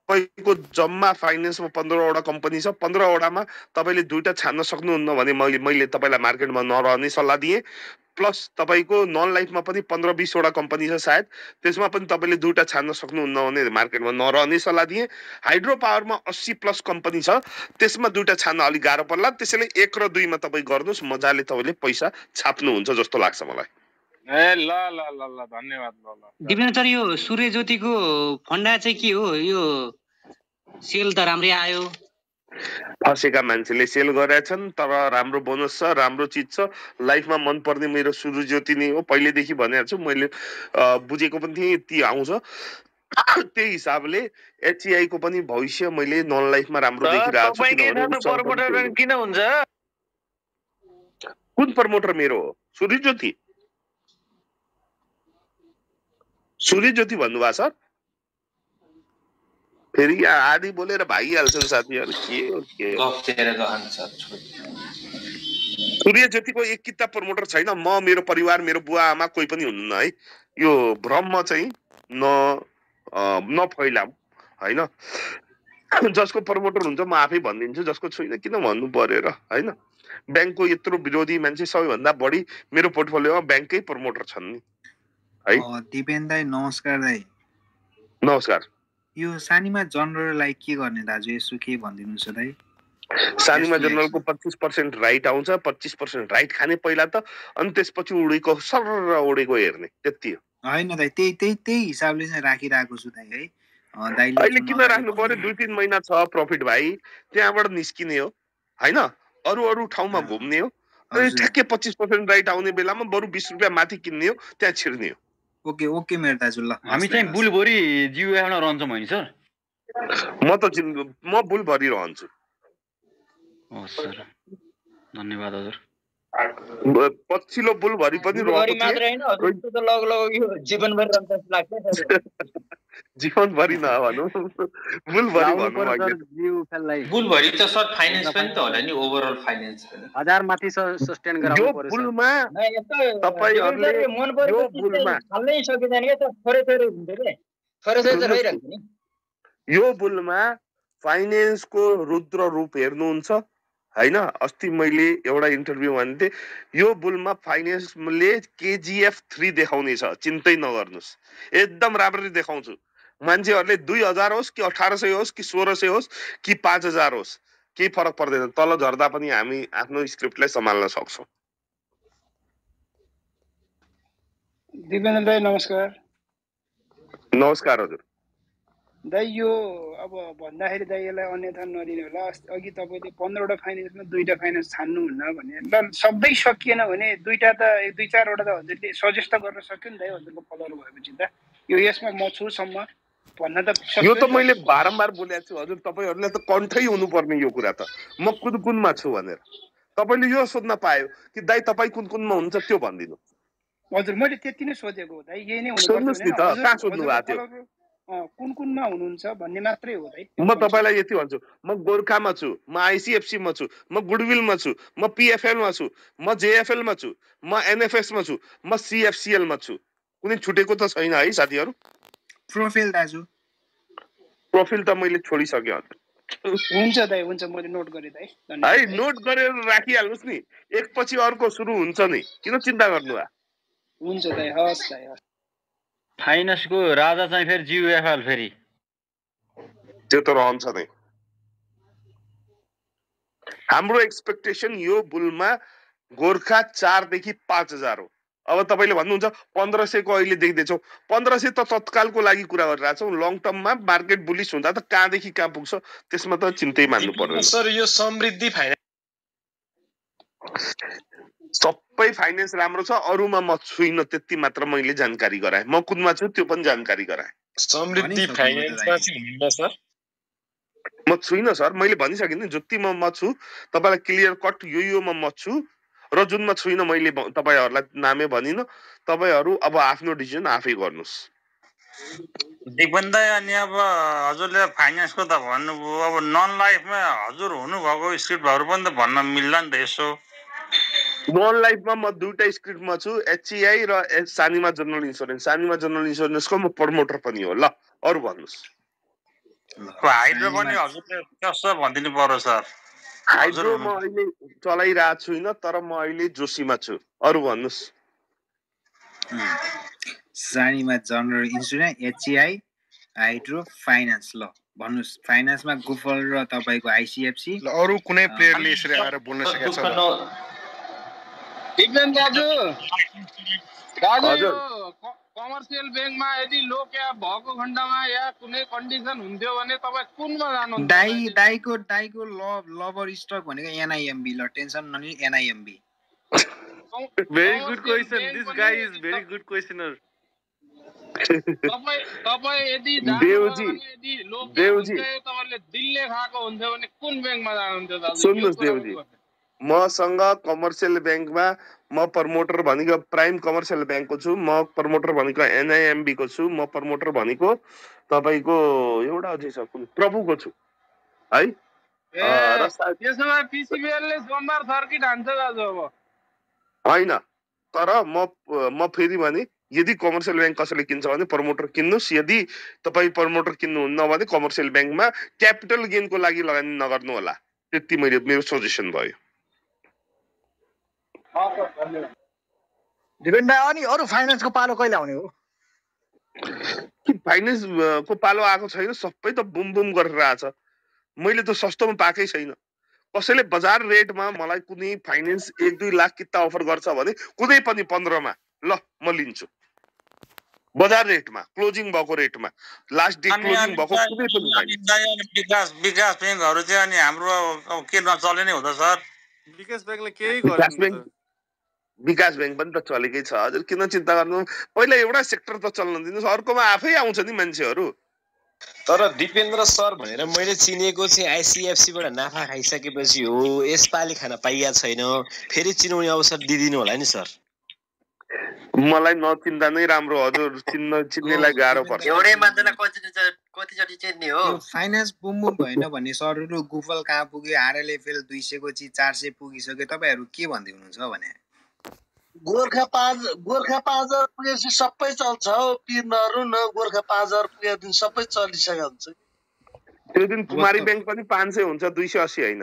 तपाईको जम्मा फाइनेन्समा 15वटा कम्पनी छ, 15वटामा तपाईले दुईटा छान्न सक्नुहुन्न भने मैले तपाईलाई मार्केटमा नरहने सल्लाह दिए। प्लस तपाईको नन लाइफमा पनि 15-20वटा कम्पनी छ सायद, त्यसमा पनि तपाईले दुईटा छान्न सक्नुहुन्न भने मार्केटमा नरहने सल्लाह दिए। हाइड्रो पावरमा 80+ कम्पनी छ, त्यसमा दुईटा छान्न अलि गाह्रो पर्ला। त्यसैले 1 र 2 मा तपाई गर्नुस्, मजाले तपाईले पैसा छाप्नुहुन्छ जस्तो लाग्छ मलाई। ल ल ल ल धन्यवाद। ल दिपेन्द्र सर, यो सूर्य ज्योतिको फन्डा चाहिँ के हो? यो सेल त राम्रै आयो, फसेका मान्छेले सेल गरेछन्, तर राम्रो बोनस छ, राम्रो चीज छ। लाइफमा मन पर्ने मेरो सूर्य ज्योति नै हो, पहिलेदेखि भनेको छु। मैले बुझेको पनि थिएँ यति आउँछ। त्यही हिसाबले एचईआई को पनि भविष्य मैले नन लाइफमा राम्रो देखिरहेको छु। किन हुन्छ? कुन प्रमोटर मेरो हो? सूर्य ज्योति। सूर्य ज्योति भन्नुभएको सर? फेरि यहाँ आदि बोलेर भागिहाल्छन् साथीहरू। के हो सूर्य ज्योतिको एक किता प्रमोटर छैन। म, मेरो परिवार, मेरो बुवा आमा कोही पनि हुनुहुन्न है। यो भ्रम चाहिँ नफैलाऊ हैन। जसको प्रमोटर हुन्छ म आफै भनिदिन्छु, जसको छैन किन भन्नु पर्यो र हैन। ब्याङ्कको यत्रो विरोधी मान्छे, सबैभन्दा बढी मेरो पोर्टफोलियोमा ब्याङ्ककै प्रमोटर छन् नि है। दिपेन्द्र दाइ नमस्कार। दाइ नमस्कार। यो सानीमा जनरललाई के गर्ने दाजु, यसो के भनिदिनुहुन्छ दाइ? सानीमा जनरलको 25% राइट आउँछ, 25% राइट खाने पहिला त, अनि त्यसपछि उडेको सर उडेको हेर्ने, त्यति हो। हैन दाइ, त्यही हिसाबले चाहिँ राखिरहेको छु दाइ है। दाइले अहिले किन राख्नु पर्यो? 2-3 महिना छ प्रॉफिट भाइ, त्यहाँबाट निस्किने हो हैन। अरु ठाउँमा घुम्ने हो। अनि ठ्याक्कै 25% राइट आउने बेलामा बरु 20 रुपैयाँ माथि किन्ने हो, त्यहाँ छिर्ने हो। ओके मेरो दाजु। ल हामी चाहिँ बुलभरि जियुएफमा रहन्छौँ हैन सर? म बुलभरि रहन्छु। सर धन्यवाद हजुर। पछिल्लो बुलभरि पनि बुलभरि मात्र हैन, हजुर त लगभग यो जीवनभरि रहन्छ जस्तो लाग्छ। जीवनभरि नभनौँ, बुलभरि भनौँ अहिले। बुलभरि त सर फाइनान्स पनि त होला नि, ओभरअल फाइनान्स पनि 1000 माथि सस्टेन गराउनु पर्यो। यो बुलमा तपाईहरुले मन परेको चिज हाल्नै सकिदैन के, थोरै हुन्छ के, थोरै रहिरहेको नि। यो बुलमा फाइनान्सको रुद्र रूप हेर्नुहुन्छ हैन। अस्ति मैले एउटा इन्टरभ्यु भन्थे, यो बुलमा फाइनान्सले केजीएफ 3 देखाउने छ, चिन्तै नगर्नुस्। एकदम राम्ररी देखाउँछु। मान्छेहरुले 2000 होस् कि 1800 होस् कि 1600 होस् कि 5000 होस्, केही फरक पर्दैन। तल झर्दा पनि हामी आफ्नो स्क्रिप्टलाई सम्हाल्न सक्छौं। दिपेन्द्र दाइ नमस्कार। नमस्कार हजुर। दाइ यो अब भन्दाखेरि दाइ यसलाई अन्यथा नलिने होला। अघि तपाईले 15वटा फाइनान्समा 2टा फाइनान्स छान्नुहुन्न भने, ल सबै सकिएन भने 2टा त 1-2-4वटा त हजुरले सजेस्ट गर्न सक्यो नि दाइ, हजुरको फलोअर भएपछि त। यो यसमा म छुसम्म भन्न त सक्यो। यो त मैले बारम्बार बोलेको छु हजुर, तपाईहरुले त कन्ठै हुनुपर्ने यो कुरा त। म कुनमा छु भनेर तपाईले यो सोध्न पायो कि दाइ तपाई कुनमा हुनुहुन्छ त्यो भनिदिनु। हजुर मैले त्यति नै सोधेको हो दाइ, यही नै हुनु सोध्नुस् नि त, कहाँ सोध्नु भएको थियो? कुनमा हुनुहुन्छ भन्ने मात्रै हो दाइ। म तपाईलाई यति भन्छु, म गोर्खामा छु, म आईसीएफसी मा छु, म गुडविलमा छु, म पीएफएल मा छु, म जेएफएल मा छु, म एनएफएस मा छु, म सीएफसीएल मा छु। कुनै छुटेको त छैन है साथीहरु? प्रोफाइल दाजु, प्रोफाइल त मैले छोडिसके हजुर। हुन्छ दाइ, हुन्छ, मैले नोट गरे दाइ। है नोट गरेर राखिहाल्नुस् नि, एकपछि अर्को सुरु हुन्छ नि, किन चिन्ता गर्नु भा? हुन्छ दाइ, हस् दाइ, हस्। फाइनान्सको राजा चाहिँ फेरि जियुएफएल फेरि त्यो त रहन्छ नै। हाम्रो एक्सपेक्टेसन यो बुलमा गोर्खा 4 देखि 5000 हो। अब तपाईले भन्नुहुन्छ 1500 को अहिले देख्दैछौ। 1500 त तत्कालको लागि कुरा गरिरहेछौं। लङ टर्ममा मार्केट बुलिश हुँदा त कहाँदेखि कहाँ पुग्छ त्यसमा त चिन्तै मान्नु पर्दैन। सर यो समृद्धि फाइनान्स सबै फाइनान्स राम्रो छ, अरुमा म छुइन, त्यति मात्र मैले जानकारी गराए। म कुनमा छु त्यो पनि जानकारी गराए। समृद्धि फाइनान्समा चाहिँ हुन्न सर? म छुइन सर, मैले भनिसके नि जति म छु तपाईलाई क्लियर कट यो म छु र जुनमा छुइन मैले तपाईहरुलाई नामै भनिन। तपाईहरु अब आफ्नो डिसिजन आफै गर्नुस्। दिपेन्द्र अनि अब हजुरले फाइनान्सको त भन्नुभयो, अब नन लाइफमा हजुर हुनुभएको स्क्रिप्टहरु पनि त भन्न मिल्ला नि त यसो। नन लाइफमा म दुईटा स्क्रिप्टमा छु, एचईआई र Sanima general insurance. Sanima general इन्स्योरेन्सको म प्रमोटर पनि हो। ल अरु भन्नुस्। हाइड्रो पनि हजुरले कसो भनिदिनु पर्यो सर। हाइड्रो म अहिले चलाइरहेको छुइनँ, तर म अहिले जोशीमा छु। अरू भन्नुहोस्। Sanima general insurance, HCI, hydro, finance. ल भन्नुहोस्, फाइनान्समा गुफल र तपाईँको आइसिएफसी। अरू कुनै प्लेयरले यसरी आएर बोल्न सकेको छ? दिपेन दाजु दाजु हजुर। यो कमर्सियल ब्याङ्कमा यदि लो क्याप भएको खण्डमा या कुनै कन्डिसन हुन्थ्यो भने तपाईँ कुनमा जानुहुन्छ? दाइको लभर स्टक भनेको एनआइएमबी। ल टेन्सन नलिनु, NIMB. Very good question. This guy is very good questioner. तपाईँ यदि देवजी, यदि लो क्याप देवजी। हुन्थ्यो तपाईँले दिलले खाएको हुन्थ्यो भने कुन ब्याङ्कमा जानुहुन्थ्यो दाजु? सुन्नुहोस् देवजी, मसँग कमर्सियल ब्याङ्कमा म प्रमोटर भनेको प्राइम कमर्सियल ब्याङ्कको छु, म प्रमोटर भनेको एनआइएमबी को छु, म प्रमोटर भनेको तपाईँको एउटा अझै छ कुन प्रभुको छु है। त्यसो भए पिसिबिएलले सोमबार सर्किट हान्छ दाजु अब होइन, तर म फेरि भने यदि कमर्सियल ब्याङ्क कसैले किन्छ भने प्रमोटर किन्नुहोस्, यदि तपाईँ प्रमोटर किन्नुहुन्न भने कमर्सियल ब्याङ्कमा क्यापिटल गेनको लागि लगानी नगर्नु होला। त्यति मेरो सजेसन भयो। दिपेन भाइ, अनि अरू फाइनान्सको पालो कहिले आउने हो? कि फाइनेन्स को पालो आएको छैन, सबै त बुम बुम गरेर आछ। मैले त सस्तोमा पाएकै छैन। कसैले बजार रेटमा मलाई कुनै फाइनेन्स 1-2 लाख किता अफर गर्छ भने कुनै पनि 15 मा ल म लिन्छु। बजार रेटमा, क्लोजिङ भएको रेटमा, लास्ट डे क्लोजिङ भएको कुनै पनि विकास ब्याङ्कहरू चाहिँ अनि हाम्रो के नचले नै हुँदा सर? विकास ब्याङ्कले केही गर्दैन। विकास ब्याङ्क पनि त चलेकै छ हजुर, किन चिन्ता गर्नु? पहिला एउटा सेक्टर त चल्न दिनुहोस्, अर्कोमा आफै आउँछ नि मान्छेहरू। तर दिपेन्द्र सर भनेर मैले चिनेको चाहिँ आइसिएफसी बाट नाफा खाइसकेपछि हो, यसपालि खान पाइया छैन, फेरि चिनाउने अवसर दिदिनु होला नि सर। मलाई नचिन्ता नै राम्रो हजुर, चिन्नेलाई गाह्रो पर्छ। एउटै मान्छेलाई कतिचोटि चिन्ने हो? फाइनान्स बुम बुम भएन भने सरहरू गुफल कहाँ पुग्यो, आरएलएफएल 200 को चिज 400 पुगिसक्यो। तपाईँहरू के भन्दै हुनुहुन्छ भने? गोर्खा पाँचर पुगेपछि सबै चल्छ हो, पिर नरु न। गोर्खा पाँचर पुगेदेखि सबै चलिसकेको हुन्छ। त्यो दिन कुमारी ब्याङ्क पनि 500 हुन्छ, 280 होइन।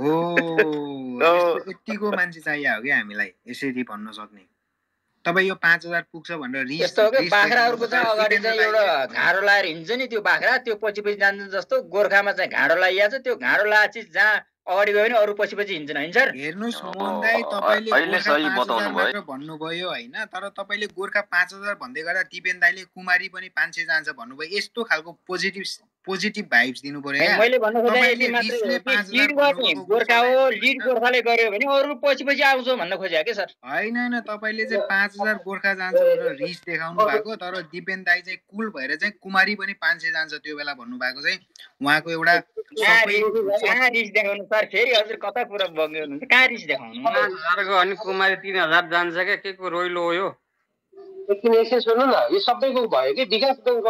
यतिको मान्छे चाहियो हो क्या हामीलाई यसरी भन्न सक्ने। तपाईँ यो 5000 पुग्छ भनेर रिस यस्तो हो कि बाख्राहरूको चाहिँ अगाडि चाहिँ एउटा घाँडो लाएर हिँड्छ नि त्यो बाख्रा, त्यो पछि पछि जान्छ जस्तो गोर्खामा चाहिँ घाँडो लाइया छ। त्यो घाँडो लाए चिज जहाँ अगाडि गयो भने अरू पछि पछि हिँड्छन् होइन सर? हेर्नुहोस् मोहन दाइ, तपाईँले गोर्खा 5000 मात्र भन्नुभयो होइन, तर तपाईँले गोर्खा 5000 भन्दै गर्दा दिपेन दाइले कुमारी पनि 500 जान्छ भन्नुभयो। यस्तो खालको पोजिटिभ भाइब्स दिनु पर्यो क्या। मैले भन्नु खोजेँ यति मात्र लिड गर्ने गोर्खा हो, लिड गोर्खाले गर्यो भने अरू पछि पछि आउँछ भन्न खोजेँ के सर? होइन, तपाईँले चाहिँ 5000 गोर्खा जान्छ भनेर रिस देखाउनु भएको, तर दिपेन दाइ चाहिँ कुल भएर चाहिँ कुमारी पनि 500 जान्छ त्यो बेला भन्नुभएको चाहिँ उहाँको एउटा कहाँ रिस देखाउनु सर? फेरि हजुर कता कुरा बग्यो हुनुहुन्छ, कहाँ रिस देखाउनु? अनि कुमारी 3000 जान्छ क्या, के को रोइलो हो यो? एकछिन सुन्नु न, यो सबैको भयो कि विकास ब्याङ्कको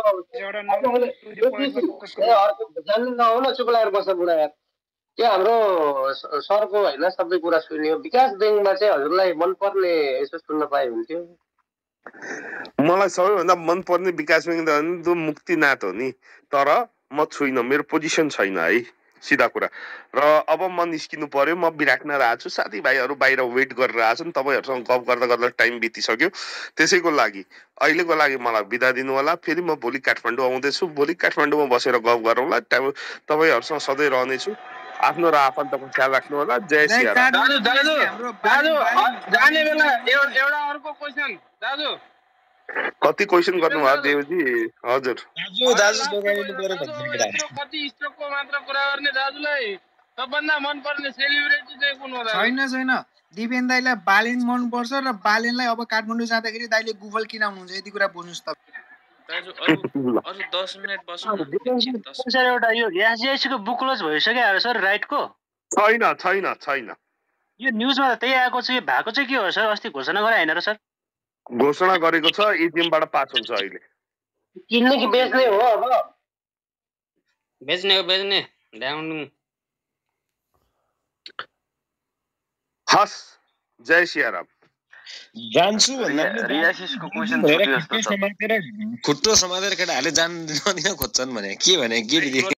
जान्नु नहुन चुप लागेर बस्छ बुढा यार। त्यो हाम्रो सरको होइन सबै कुरा सुन्यो। विकास ब्याङ्कमा चाहिँ हजुरलाई मनपर्ने यसो सुन्न पाए हुन्थ्यो। मलाई सबैभन्दा मनपर्ने विकास ब्याङ्क त मुक्तिनाथ हो नि, तर म छुइनँ, मेरो पोजिसन छैन है, सिधा कुरा। र अब म निस्किनु पर्यो, म विराटनगर आएको छु, साथीभाइहरू बाहिर वेट गरेर आछन्, तपाईँहरूसँग गफ गर्दा गर्दा टाइम बितिसक्यो। त्यसैको लागि अहिलेको लागि मलाई बिदा दिनु होला। फेरि म भोलि काठमाडौँ आउँदैछु, भोलि काठमाडौँमा बसेर गफ गरौँला। तपाईँहरूसँग सधैँ रहनेछु। आफ्नो र आफन्तको ख्याल राख्नु होला। जय श्री राम। दाजु जाने बेला एउटा अर्को क्वेसन दाजु। कति क्वेसन गर्नुभयो देवजी? हजुर कति स्टकको मात्र कुरा गर्ने दाजुलाई सबभन्दा मनपर्ने सेलिब्रेटी चाहिँ कुन हो? छैन दिपेन दाइलाई बालेन मनपर्छ र बालेनलाई अब काठमाडौँ जाँदाखेरि दाइले गुफल किन आउनुहुन्छ यति कुरा बुझ्नुहोस् त दाजु। अरु 10 मिनेट बस्नु सर। एउटा यो एसजिआइसी को बुक क्लोज भइसक्यो सर, राइटको? छैन। यो न्युजमा त त्यही आएको छ। यो भएको चाहिँ के हो सर? अस्ति घोषणा गरे हैन र सर? घोषणा गरेको छ, एटिएमबाट पास हुन्छ अहिले। किन्ने कि बेच्ने हो? अब बेच्ने ल्याउनु। हस्, जय श्री राम। जान्छु रियासिसको क्वेशन खुट्टो समातेर केटाहरूले जान नदिन खोज्छन् भने के